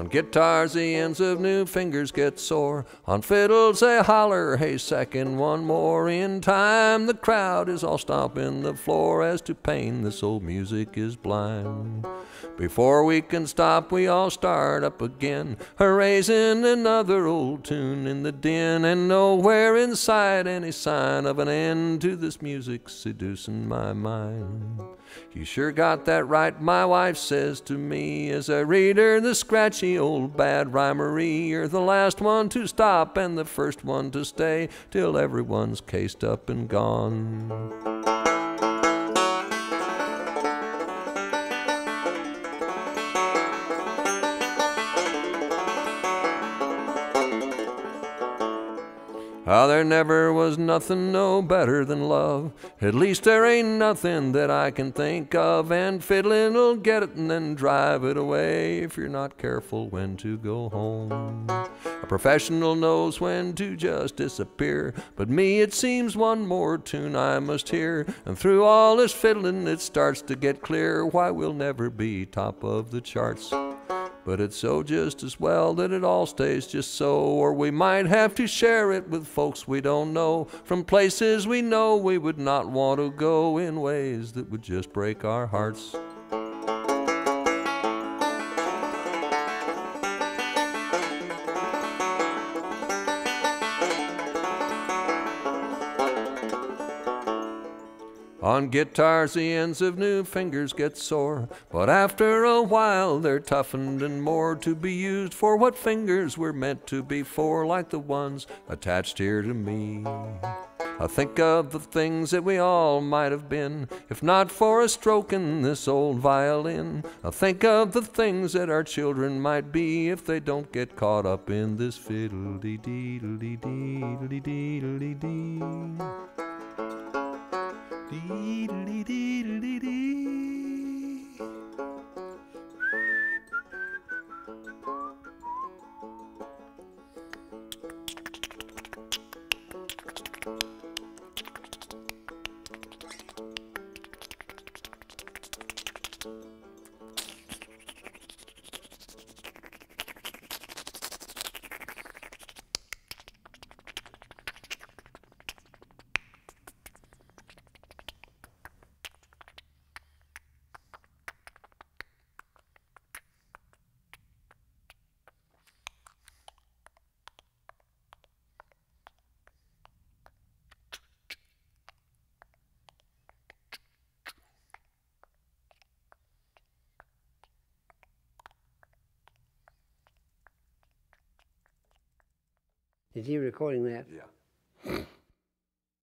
On guitars the ends of new fingers get sore. On fiddles they holler, hey, second one more. In time the crowd is all stomping the floor. As to pain, this old music is blind. Before we can stop, we all start up again, raising another old tune in the din. And nowhere inside any sign of an end to this music seducing my mind. You sure got that right, my wife says to me, as I read her the scratchy old bad rhymery. You're the last one to stop and the first one to stay, till everyone's cased up and gone. There never was nothing no better than love. At least there ain't nothing that I can think of. And fiddling'll get it and then drive it away, if you're not careful when to go home. A professional knows when to just disappear, but me it seems one more tune I must hear. And through all this fiddling it starts to get clear why we'll never be top of the charts. But it's so just as well that it all stays just so, or we might have to share it with folks we don't know, from places we know we would not want to go, in ways that would just break our hearts. On guitars the ends of new fingers get sore, but after a while they're toughened and more to be used for what fingers were meant to be for, like the ones attached here to me. I think of the things that we all might have been, if not for a stroke in this old violin. I think of the things that our children might be, if they don't get caught up in this fiddle-dee-dee-dee-dee-dee-dee-dee-dee-dee. Dee-dee-dee-dee-dee-dee. Is he recording that? Yeah.